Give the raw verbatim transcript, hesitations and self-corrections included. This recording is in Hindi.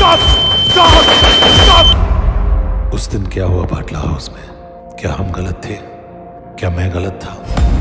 Stop stop stop. उस दिन क्या हुआ बाटला हाउस में? क्या हम गलत थे? क्या मैं गलत था?